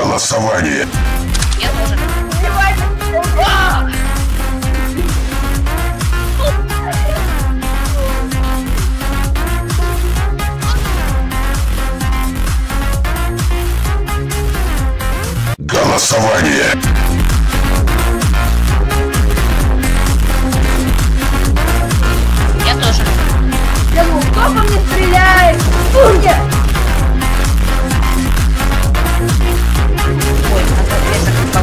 Голосование. Я тоже. Голосование. Я тоже. Да ну, кто по мне стреляет? Судья! Ой, надо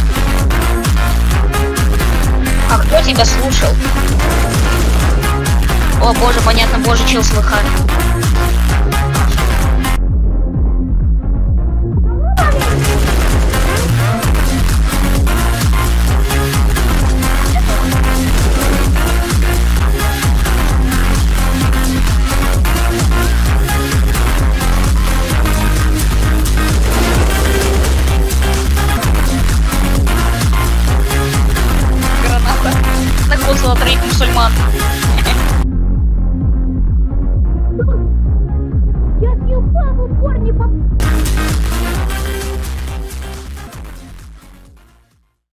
а кто тебя слушал? О боже, понятно, боже, чил с ВХ.